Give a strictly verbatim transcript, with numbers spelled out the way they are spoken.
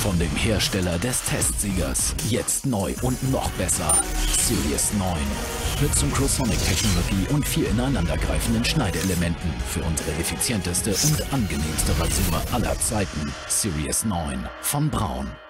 Von dem Hersteller des Testsiegers. Jetzt neu und noch besser. Series neun. Mit Synchrosonic-Technologie und vier ineinandergreifenden Schneideelementen für unsere effizienteste und angenehmste Rasur aller Zeiten. Series neun von Braun.